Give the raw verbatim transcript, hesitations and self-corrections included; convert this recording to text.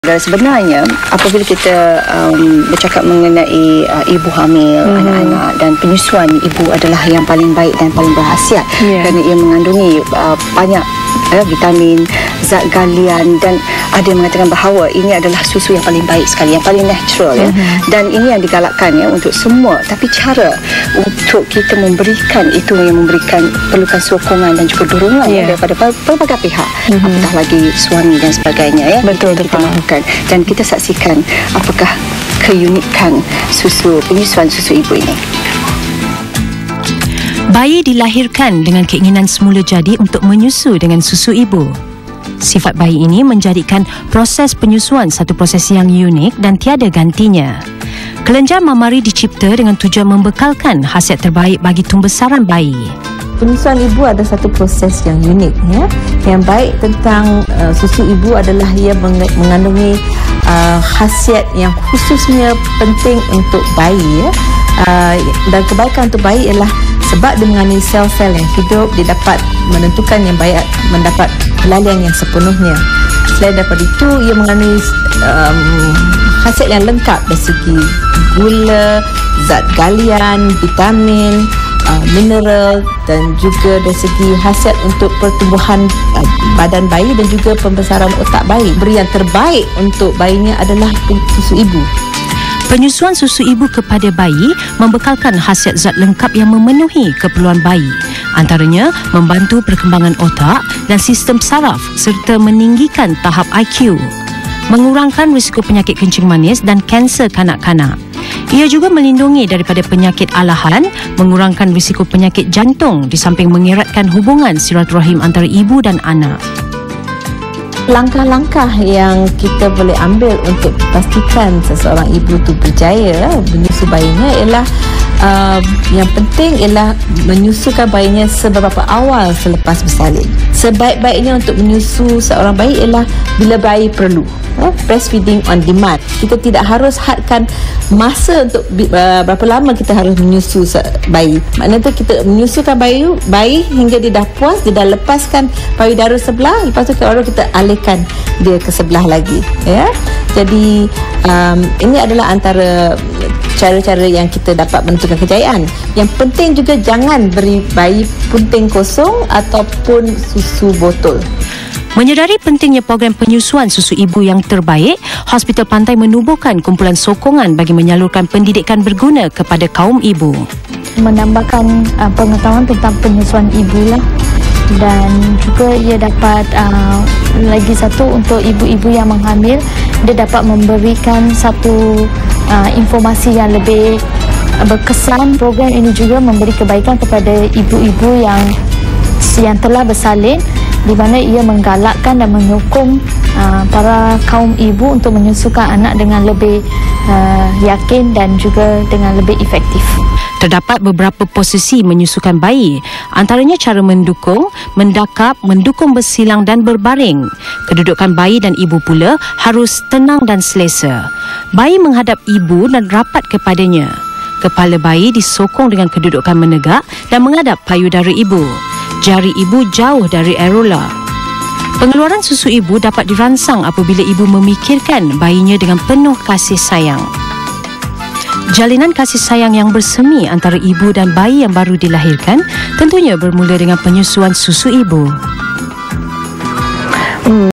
Sebenarnya apabila kita um, bercakap mengenai uh, ibu hamil, hmm. anak-anak dan penyusuan ibu adalah yang paling baik dan paling berkhasiat, yeah. kerana ia mengandungi uh, banyak uh, vitamin, zat galian, dan ada yang mengatakan bahawa ini adalah susu yang paling baik sekali, yang paling natural, hmm. ya. Dan ini yang digalakkan ya untuk semua. Tapi cara untuk kita memberikan itu yang memberikan perlukan sokongan dan juga dorongan, yeah. ya, daripada pelbagai pihak, hmm. apatah lagi suami dan sebagainya, ya. Betul, kita betul. mahukan. Dan kita saksikan apakah keunikan susu penyusuan susu ibu ini. Bayi dilahirkan dengan keinginan semula jadi untuk menyusu dengan susu ibu. Sifat bayi ini menjadikan proses penyusuan satu proses yang unik dan tiada gantinya. Kelenjar mamari dicipta dengan tujuan membekalkan khasiat terbaik bagi tumbesaran bayi. Penyusuan ibu ada satu proses yang unik, ya. Yang baik tentang uh, susu ibu adalah ia meng- mengandungi uh, khasiat yang khususnya penting untuk bayi, ya. Uh, dan kebaikan untuk bayi ialah sebab dia mengandungi sel-sel yang hidup, dia dapat menentukan yang baik mendapat pelalian yang sepenuhnya. Selain daripada itu, ia mengandungi um, khasiat yang lengkap dari segi gula, zat galian, vitamin, Uh, mineral, dan juga dari segi khasiat untuk pertumbuhan uh, badan bayi dan juga pembesaran otak bayi. Beri yang terbaik untuk bayinya adalah susu ibu. Penyusuan susu ibu kepada bayi membekalkan khasiat zat lengkap yang memenuhi keperluan bayi. Antaranya membantu perkembangan otak dan sistem saraf serta meninggikan tahap I Q, mengurangkan risiko penyakit kencing manis dan kanser kanak-kanak. Ia juga melindungi daripada penyakit alahan, mengurangkan risiko penyakit jantung di samping mengeratkan hubungan silaturahim antara ibu dan anak. Langkah-langkah yang kita boleh ambil untuk pastikan seseorang ibu itu berjaya menyusu bayinya ialah uh, yang penting ialah menyusukan bayinya seberapa awal selepas bersalin. Sebaik-baiknya untuk menyusu seorang bayi ialah bila bayi perlu. Uh, breastfeeding on demand. Kita tidak harus hadkan masa untuk uh, berapa lama kita harus menyusu bayi. Maknanya tu kita menyusukan bayi bayi hingga dia dah puas, dia dah lepaskan payudara sebelah, lepas tu baru kita alihkan dia ke sebelah lagi, ya. Jadi um, ini adalah antara cara-cara yang kita dapat menentukan kejayaan. Yang penting juga jangan beri bayi punting kosong ataupun susu botol. Menyedari pentingnya program penyusuan susu ibu yang terbaik, Hospital Pantai menubuhkan kumpulan sokongan bagi menyalurkan pendidikan berguna kepada kaum ibu. Menambahkan uh, pengetahuan tentang penyusuan ibu lah, dan juga ia dapat uh, lagi satu untuk ibu-ibu yang menghamil, dia dapat memberikan satu uh, informasi yang lebih uh, berkesan. Program ini juga memberi kebaikan kepada ibu-ibu yang yang telah bersalin, di mana ia menggalakkan dan menyokong uh, para kaum ibu untuk menyusukan anak dengan lebih uh, yakin dan juga dengan lebih efektif. Terdapat beberapa posisi menyusukan bayi, antaranya cara mendukung, mendakap, mendukung bersilang dan berbaring. Kedudukan bayi dan ibu pula harus tenang dan selesa. Bayi menghadap ibu dan rapat kepadanya. Kepala bayi disokong dengan kedudukan menegak dan menghadap payudara ibu. Jari ibu jauh dari areola. Pengeluaran susu ibu dapat dirangsang apabila ibu memikirkan bayinya dengan penuh kasih sayang. Jalinan kasih sayang yang bersemi antara ibu dan bayi yang baru dilahirkan tentunya bermula dengan penyusuan susu ibu.